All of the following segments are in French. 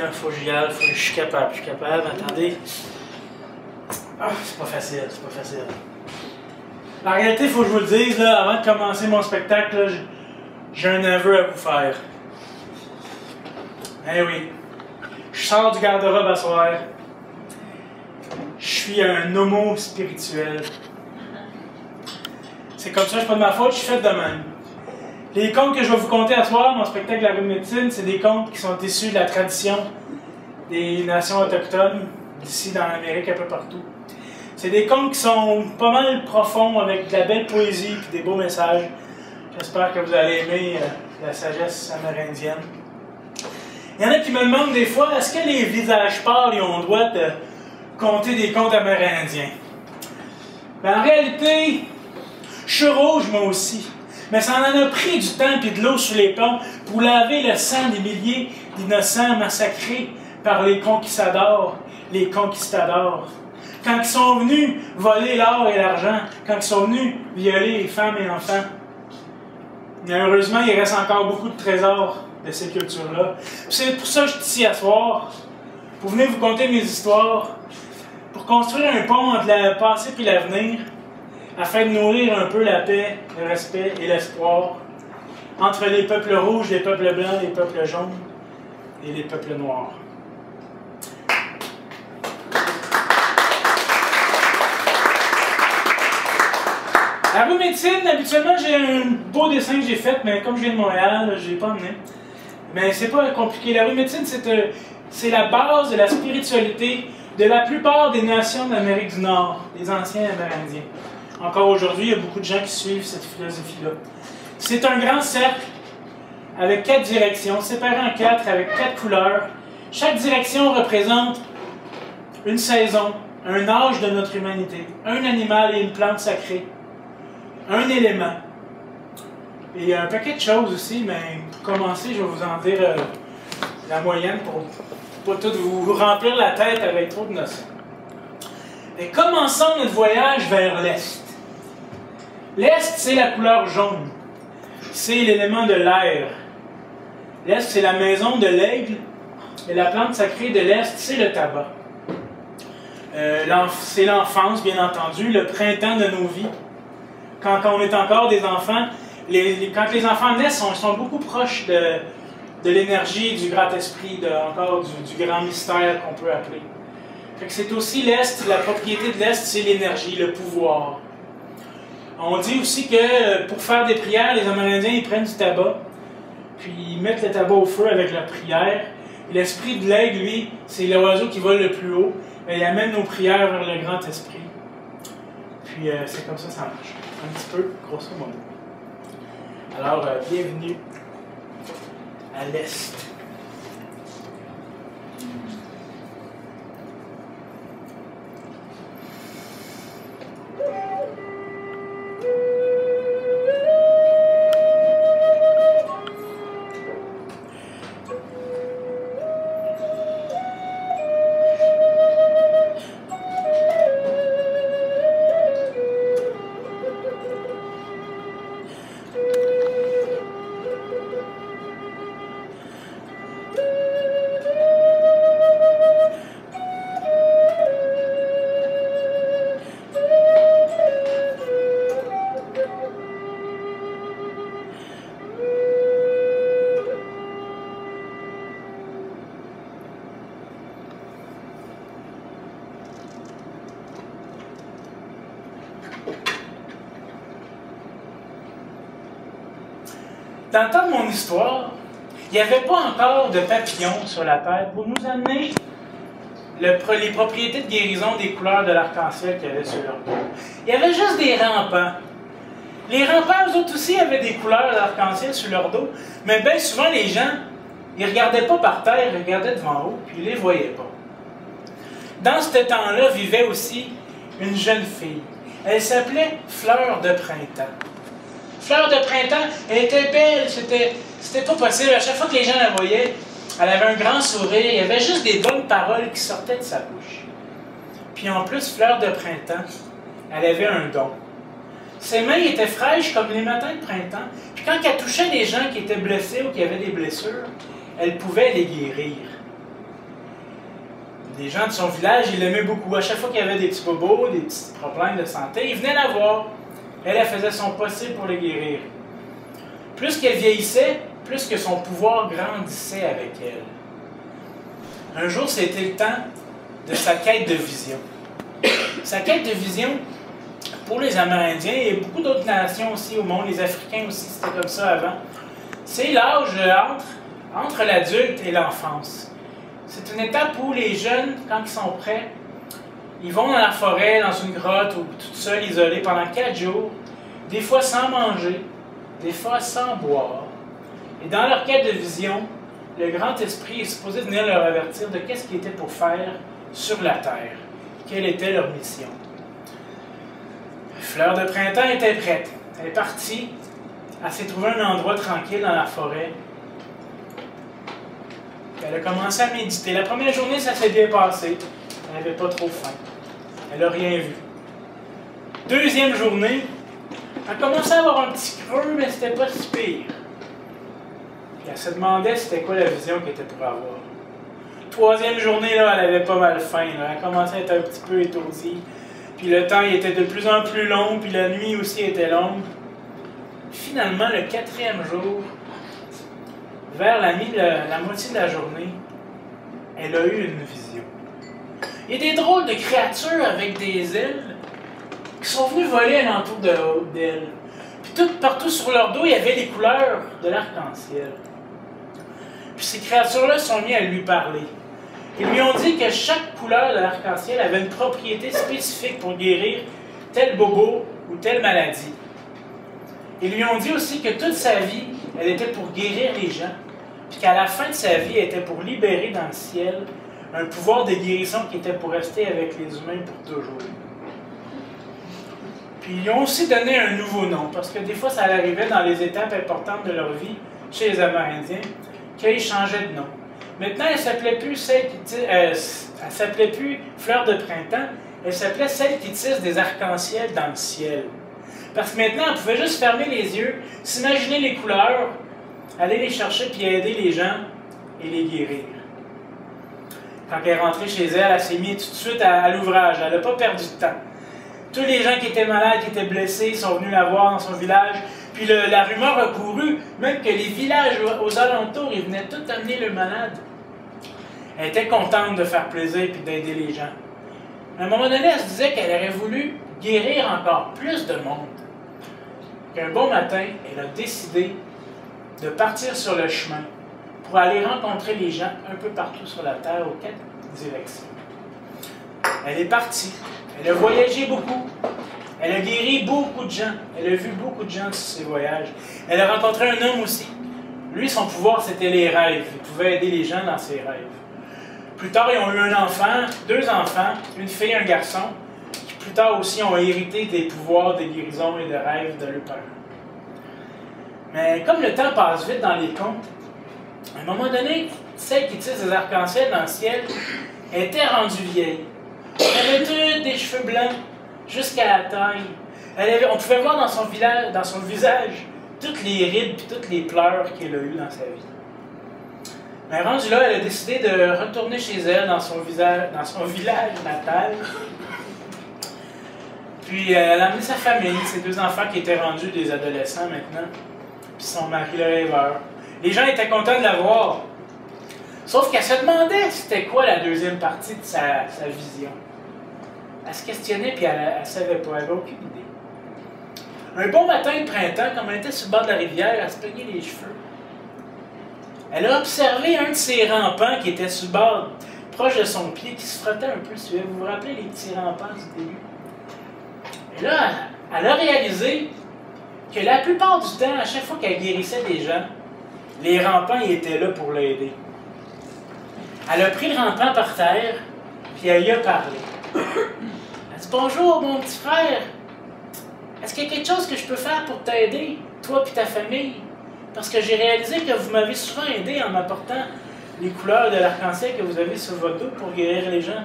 faut que j'y aille, je suis capable, attendez. Ah, c'est pas facile, c'est pas facile. En réalité, il faut que je vous le dise, là, avant de commencer mon spectacle, là, j'ai un aveu à vous faire. Eh oui, je sors du garde-robe à soir. Je suis un homo spirituel. C'est comme ça, c'est pas de ma faute, je suis fait de même. Les contes que je vais vous conter à soir, mon spectacle de la rue de médecine, c'est des contes qui sont issus de la tradition des nations autochtones, d'ici dans l'Amérique, un peu partout. C'est des contes qui sont pas mal profonds, avec de la belle poésie et des beaux messages. J'espère que vous allez aimer la sagesse amérindienne. Il y en a qui me demandent des fois, est-ce que les visages pâles ils ont le droit de conter des contes amérindiens? Ben, en réalité, je suis rouge moi aussi. Mais ça en a pris du temps et de l'eau sous les ponts pour laver le sang des milliers d'innocents massacrés par les conquistadors, les conquistadors. Quand ils sont venus voler l'or et l'argent, quand ils sont venus violer les femmes et enfants. Malheureusement, il reste encore beaucoup de trésors de ces cultures-là. C'est pour ça que je suis ici à soir, pour venir vous conter mes histoires, pour construire un pont entre le passé et l'avenir, afin de nourrir un peu la paix, le respect et l'espoir entre les peuples rouges, les peuples blancs, les peuples jaunes et les peuples noirs. À la rue médecine, habituellement, j'ai un beau dessin que j'ai fait, mais comme je viens de Montréal, je ne l'ai pas emmené. Mais c'est pas compliqué. La rue médecine, c'est la base de la spiritualité de la plupart des nations d'Amérique du Nord, des anciens Amérindiens. Encore aujourd'hui, il y a beaucoup de gens qui suivent cette philosophie-là. C'est un grand cercle avec 4 directions, séparé en 4 avec 4 couleurs. Chaque direction représente une saison, un âge de notre humanité, un animal et une plante sacrée, un élément. Et un paquet de choses aussi, mais pour commencer, je vais vous en dire la moyenne pour pas tout vous remplir la tête avec trop de notions. Et commençons notre voyage vers l'Est. L'Est, c'est la couleur jaune. C'est l'élément de l'air. L'Est, c'est la maison de l'aigle. Et la plante sacrée de l'Est, c'est le tabac. C'est l'enfance, bien entendu, le printemps de nos vies. Quand on est encore des enfants, quand les enfants naissent, ils sont beaucoup proches de l'énergie du grand esprit, encore du grand mystère qu'on peut appeler. C'est aussi l'Est, la propriété de l'Est, c'est l'énergie, le pouvoir. On dit aussi que pour faire des prières, les Amérindiens ils prennent du tabac, puis ils mettent le tabac au feu avec leur prière. L'esprit de l'aigle, lui, c'est l'oiseau qui vole le plus haut. Il amène nos prières vers le grand esprit. Puis c'est comme ça marche. Un petit peu, grosso modo. Alors, bienvenue à l'Est. Dans le temps de mon histoire, il n'y avait pas encore de papillons sur la Terre pour nous amener les propriétés de guérison des couleurs de l'arc-en-ciel qu'il y avait sur leur dos. Il y avait juste des rampants. Les rampants, eux autres aussi, avaient des couleurs d'arc-en-ciel sur leur dos, mais bien souvent, les gens, ils ne regardaient pas par terre, ils regardaient devant haut, puis ils ne les voyaient pas. Dans ce temps-là, vivait aussi une jeune fille. Elle s'appelait Fleur de Printemps. Fleur de Printemps, elle était belle, c'était pas possible. À chaque fois que les gens la voyaient, elle avait un grand sourire, il y avait juste des bonnes paroles qui sortaient de sa bouche. Puis en plus, Fleur de Printemps, elle avait un don. Ses mains étaient fraîches comme les matins de printemps, puis quand elle touchait des gens qui étaient blessés ou qui avaient des blessures, elle pouvait les guérir. Les gens de son village, ils l'aimaient beaucoup. À chaque fois qu'il y avait des petits bobos, des petits problèmes de santé, ils venaient la voir. Elle faisait son possible pour les guérir. Plus qu'elle vieillissait, plus que son pouvoir grandissait avec elle. Un jour, c'était le temps de sa quête de vision. Sa quête de vision, pour les Amérindiens et beaucoup d'autres nations aussi au monde, les Africains aussi, c'était comme ça avant, c'est l'âge entre l'adulte et l'enfance. C'est une étape où les jeunes, quand ils sont prêts, ils vont dans la forêt, dans une grotte, ou tout seuls, isolés, pendant 4 jours, des fois sans manger, des fois sans boire. Et dans leur quête de vision, le grand esprit est supposé venir leur avertir de qu'est-ce qu'ils étaient pour faire sur la terre. Quelle était leur mission. Fleur de printemps était prête. Elle est partie. Elle s'est trouvée un endroit tranquille dans la forêt. Elle a commencé à méditer. La première journée, ça s'est bien passé. Elle n'avait pas trop faim. Elle n'a rien vu. Deuxième journée, elle commençait à avoir un petit creux, mais c'était pas si pire. Puis elle se demandait c'était quoi la vision qu'elle était pour avoir. Troisième journée, là, elle avait pas mal faim. Là. Elle commençait à être un petit peu étourdie. Puis le temps il était de plus en plus long, puis la nuit aussi était longue. Finalement, le 4e jour, vers la moitié de la journée, elle a eu une vision. Il y a des drôles de créatures avec des ailes qui sont venues voler alentour d'elle. Puis partout sur leur dos, il y avait les couleurs de l'arc-en-ciel. Puis ces créatures-là sont venues à lui parler. Ils lui ont dit que chaque couleur de l'arc-en-ciel avait une propriété spécifique pour guérir tel bobo ou telle maladie. Ils lui ont dit aussi que toute sa vie, elle était pour guérir les gens, puis qu'à la fin de sa vie, elle était pour libérer dans le ciel un pouvoir de guérison qui était pour rester avec les humains pour toujours. Puis ils lui ont aussi donné un nouveau nom, parce que des fois, ça arrivait dans les étapes importantes de leur vie, chez les Amérindiens, qu'ils changeaient de nom. Maintenant, elle s'appelait plus elle s'appelait plus Fleur de printemps, elle s'appelait celle qui tisse des arcs-en-ciel dans le ciel. Parce que maintenant, elle pouvait juste fermer les yeux, s'imaginer les couleurs, aller les chercher puis aider les gens et les guérir. Quand elle est rentrée chez elle, elle s'est mise tout de suite à l'ouvrage. Elle n'a pas perdu de temps. Tous les gens qui étaient malades, qui étaient blessés, sont venus la voir dans son village. Puis la rumeur a couru, même que les villages aux alentours, ils venaient tous amener le malade. Elle était contente de faire plaisir et d'aider les gens. À un moment donné, elle se disait qu'elle aurait voulu guérir encore plus de monde. Qu'un bon matin, elle a décidé de partir sur le chemin pour aller rencontrer les gens un peu partout sur la Terre, aux 4 directions. Elle est partie. Elle a voyagé beaucoup. Elle a guéri beaucoup de gens. Elle a vu beaucoup de gens sur ses voyages. Elle a rencontré un homme aussi. Lui, son pouvoir, c'était les rêves. Il pouvait aider les gens dans ses rêves. Plus tard, ils ont eu un enfant, 2 enfants, une fille et un garçon, qui plus tard aussi ont hérité des pouvoirs de guérison et de rêves de leur père. Mais comme le temps passe vite dans les contes, à un moment donné, celle qui tisse des arcs-en-ciel dans le ciel était rendue vieille. Elle avait toutes des cheveux blancs jusqu'à la taille. On pouvait voir dans son visage toutes les rides et toutes les pleurs qu'elle a eues dans sa vie. Mais rendue là, elle a décidé de retourner chez elle dans son village natal. Puis elle a amené sa famille, ses 2 enfants qui étaient rendus des adolescents maintenant, puis son mari le rêveur. Les gens étaient contents de la voir. Sauf qu'elle se demandait c'était quoi la deuxième partie de sa vision. Elle se questionnait puis elle ne savait pas, elle n'avait aucune idée. Un bon matin de printemps, comme elle était sur le bord de la rivière, elle se peignait les cheveux. Elle a observé un de ses rampants qui était sur le bord, proche de son pied, qui se frottait un peu. Vous vous rappelez les petits rampants du début? Et là, elle a réalisé que la plupart du temps, à chaque fois qu'elle guérissait des gens, les rampants ils étaient là pour l'aider. Elle a pris le rampant par terre, puis elle y a parlé. Elle dit « Bonjour, mon petit frère. Est-ce qu'il y a quelque chose que je peux faire pour t'aider, toi et ta famille? Parce que j'ai réalisé que vous m'avez souvent aidé en m'apportant les couleurs de l'arc-en-ciel que vous avez sur votre dos pour guérir les gens. »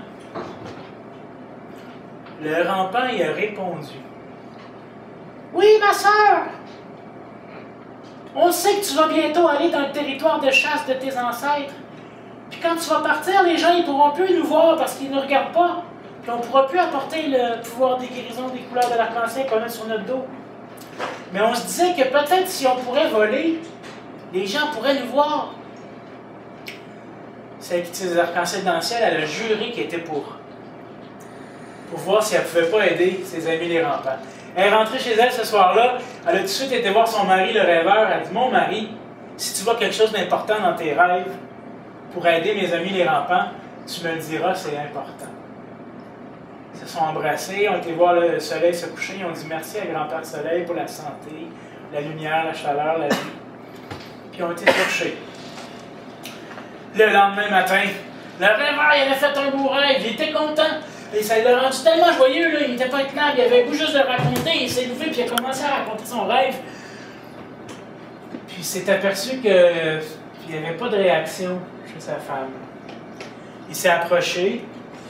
Le rampant y a répondu. « Oui, ma sœur! On sait que tu vas bientôt aller dans le territoire de chasse de tes ancêtres. Puis quand tu vas partir, les gens ils pourront plus nous voir parce qu'ils ne nous regardent pas. Puis on ne pourra plus apporter le pouvoir des guérisons des couleurs de l'arc-en-ciel qu'on a sur notre dos. Mais on se disait que peut-être si on pourrait voler, les gens pourraient nous voir. Celle qui utilise les arcs-en-ciel dans le ciel, elle a juré qu'elle était pour voir si elle ne pouvait pas aider ses amis les rampants. Elle est rentrée chez elle ce soir-là, elle a tout de suite été voir son mari, le rêveur. Elle a dit, mon mari, si tu vois quelque chose d'important dans tes rêves pour aider mes amis les rampants, tu me le diras, c'est important. Ils se sont embrassés, ont été voir le soleil se coucher, ils ont dit merci à Grand-Père Soleil pour la santé, la lumière, la chaleur, la vie. Puis ils ont été couchés. Le lendemain matin, le rêveur il avait fait un beau rêve, il était content. Et ça l'a rendu tellement joyeux, là, il n'était pas étonnant, il avait le goût juste de raconter, il s'est levé puis il a commencé à raconter son rêve. Puis il s'est aperçu qu'il n'y avait pas de réaction chez sa femme. Il s'est approché,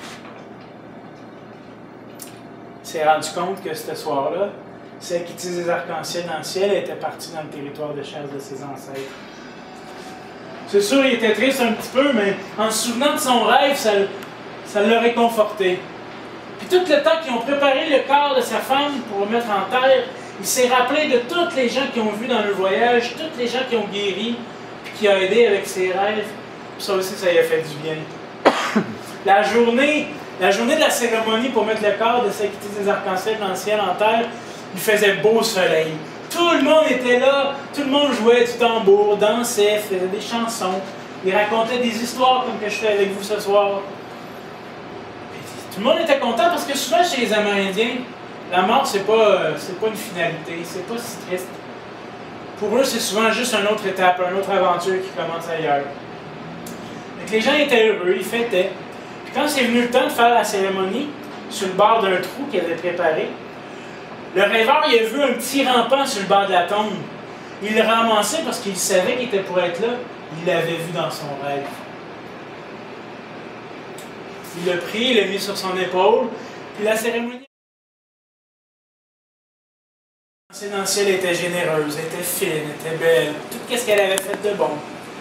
il s'est rendu compte que ce soir-là, celle qui utilise les arcs-en-ciel dans le ciel était partie dans le territoire de chasse de ses ancêtres. C'est sûr, il était triste un petit peu, mais en se souvenant de son rêve, ça l'a réconforté. Puis tout le temps qu'ils ont préparé le corps de sa femme pour le mettre en terre, il s'est rappelé de tous les gens qui ont vu dans le voyage, tous les gens qui ont guéri, puis qui ont aidé avec ses rêves. Puis ça aussi, ça lui a fait du bien. La journée de la cérémonie pour mettre le corps de celle qui utilise des arcs-en-ciel dans le ciel en terre, il faisait beau soleil. Tout le monde était là, tout le monde jouait du tambour, dansait, faisait des chansons. Il racontait des histoires comme que je fais avec vous ce soir. Tout le monde était content parce que souvent chez les Amérindiens, la mort, c'est pas une finalité, c'est pas si triste. Pour eux, c'est souvent juste une autre étape, une autre aventure qui commence ailleurs. Donc les gens étaient heureux, ils fêtaient. Puis quand c'est venu le temps de faire la cérémonie, sur le bord d'un trou qu'ils avaient préparé, le rêveur il a vu un petit rampant sur le bord de la tombe. Il l'a ramassé parce qu'il savait qu'il était pour être là. Il l'avait vu dans son rêve. Il l'a pris, il l'a mis sur son épaule, puis la cérémonie dans le ciel était généreuse, était fine, était belle, tout ce qu'elle avait fait de bon.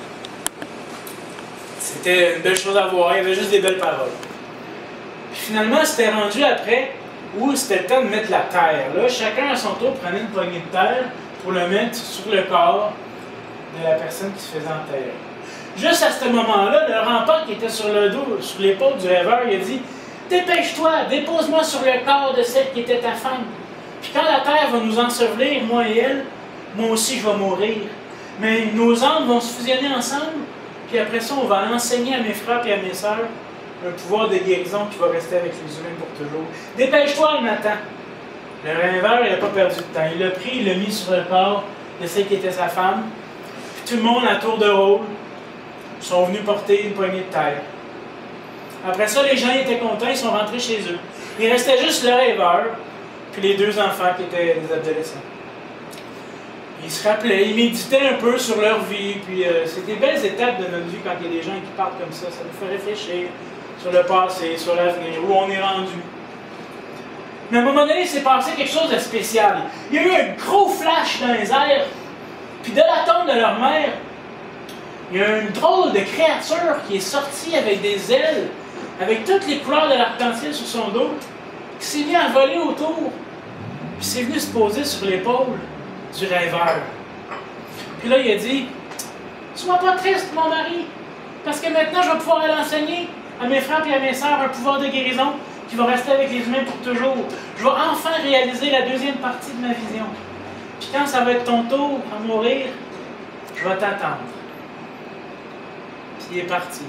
C'était une belle chose à voir, il y avait juste des belles paroles. Puis finalement, c'était rendu après où c'était le temps de mettre la terre. Là, chacun à son tour prenait une poignée de terre pour le mettre sur le corps de la personne qui se faisait enterrer. Juste à ce moment-là, le rampant qui était sur le dos, sur l'épaule du rêveur, il a dit « Dépêche-toi, dépose-moi sur le corps de celle qui était ta femme. Puis quand la terre va nous ensevelir, moi et elle, moi aussi je vais mourir. Mais nos âmes vont se fusionner ensemble, puis après ça, on va enseigner à mes frères et à mes sœurs un pouvoir de guérison qui va rester avec les humains pour toujours. Dépêche-toi, le matin. » Le rêveur, il n'a pas perdu de temps. Il l'a pris, il l'a mis sur le corps de celle qui était sa femme. Puis tout le monde, à tour de rôle, sont venus porter une poignée de terre. Après ça, les gens étaient contents, ils sont rentrés chez eux. Il restait juste le rêveur, puis les deux enfants qui étaient des adolescents. Ils se rappelaient, ils méditaient un peu sur leur vie, puis c'est des belles étapes de notre vie quand il y a des gens qui parlent comme ça nous fait réfléchir sur le passé, sur l'avenir, où on est rendu. Mais à un moment donné, il s'est passé quelque chose de spécial. Il y a eu un gros flash dans les airs, puis de la tombe de leur mère, il y a une drôle de créature qui est sortie avec des ailes, avec toutes les couleurs de l'arc-en-ciel sur son dos, qui s'est mis à voler autour, puis s'est venu se poser sur l'épaule du rêveur. Puis là, il a dit « Sois pas triste, mon mari, parce que maintenant, je vais pouvoir aller enseigner à mes frères et à mes sœurs un pouvoir de guérison qui va rester avec les humains pour toujours. Je vais enfin réaliser la deuxième partie de ma vision. Puis quand ça va être ton tour à mourir, je vais t'attendre. » Puis il est parti.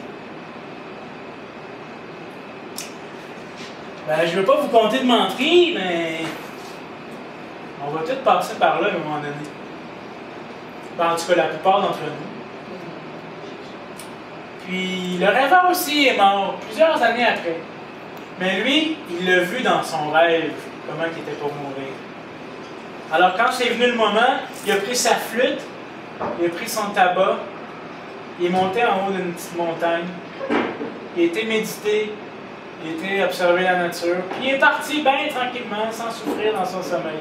Ben, je ne veux pas vous conter de menterie, mais on va tous passer par là à un moment donné. Ben, en tout cas, la plupart d'entre nous. Puis le rêveur aussi est mort plusieurs années après. Mais lui, il l'a vu dans son rêve, comment il était pour mourir. Alors quand c'est venu le moment, il a pris sa flûte, il a pris son tabac, il est monté en haut d'une petite montagne, il a été médité, il a été observer la nature, puis il est parti bien tranquillement, sans souffrir dans son sommeil.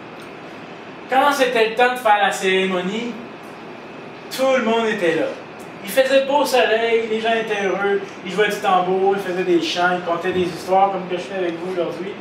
Quand c'était le temps de faire la cérémonie, tout le monde était là. Il faisait beau soleil, les gens étaient heureux, ils jouaient du tambour, ils faisaient des chants, ils contaient des histoires comme que je fais avec vous aujourd'hui.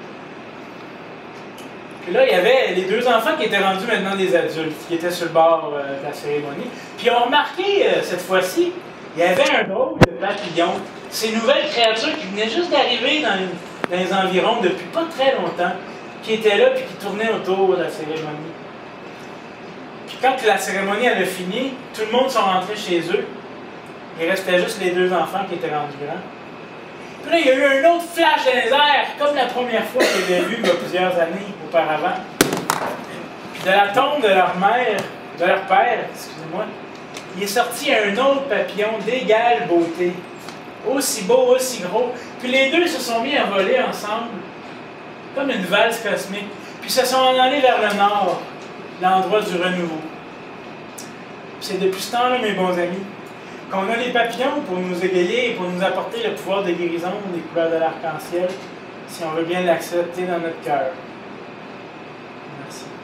Puis là, il y avait les deux enfants qui étaient rendus maintenant des adultes, qui étaient sur le bord de la cérémonie. Puis ils ont remarqué, cette fois-ci, il y avait un drôle de papillon, ces nouvelles créatures qui venaient juste d'arriver dans les environs depuis pas très longtemps, qui étaient là puis qui tournaient autour de la cérémonie. Puis quand la cérémonie avait fini, tout le monde sont rentrés chez eux. Il restait juste les deux enfants qui étaient rendus grands. Puis là, il y a eu un autre flash dans les airs, comme la première fois qu'ils avaient vu il y a plusieurs années auparavant. Puis de la tombe de leur mère, de leur père, excusez-moi, il est sorti un autre papillon d'égale beauté. Aussi beau, aussi gros. Puis les deux se sont mis à voler ensemble, comme une valse cosmique. Puis se sont en allés vers le nord, l'endroit du renouveau. C'est depuis ce temps-là, mes bons amis, qu'on a les papillons pour nous égayer et pour nous apporter le pouvoir de guérison des couleurs de l'arc-en-ciel, si on veut bien l'accepter dans notre cœur. Merci.